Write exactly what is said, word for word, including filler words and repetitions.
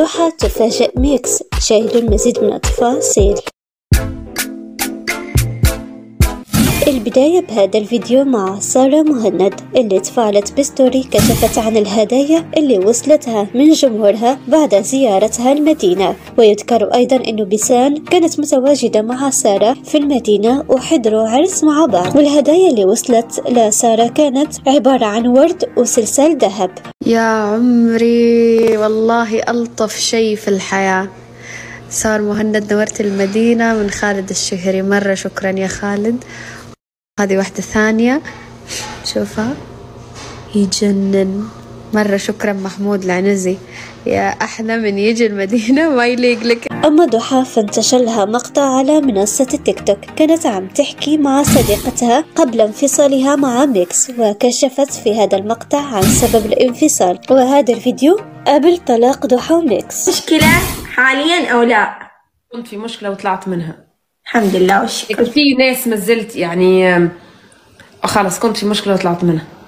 ضحى تفاجئ ميكس. شاهدوا المزيد من التفاصيل. البداية بهذا الفيديو مع سارة مهند اللي تفاعلت بستوري كشفت عن الهدايا اللي وصلتها من جمهورها بعد زيارتها المدينة. ويذكر أيضا أنه بيسان كانت متواجدة مع سارة في المدينة وحضروا عرس مع بعض، والهدايا اللي وصلت لسارة كانت عبارة عن ورد وسلسال ذهب. يا عمري والله ألطف شيء في الحياة. سارة مهند نورت المدينة من خالد الشهري، مرة شكرا يا خالد. هذه واحدة ثانية شوفها يجنن، مرة شكرا محمود العنزي، يا أحلى من يجي المدينة ما يليق لك. أما ضحى فانتشر لها مقطع على منصة التيك توك، كانت عم تحكي مع صديقتها قبل انفصالها مع ميكس، وكشفت في هذا المقطع عن سبب الانفصال. وهذا الفيديو قبل طلاق ضحى وميكس. مشكلة حاليا أو لا؟ كنت في مشكلة وطلعت منها الحمد لله والشكر. في ناس ما زلت يعني خلاص كنت في مشكلة وطلعت منها.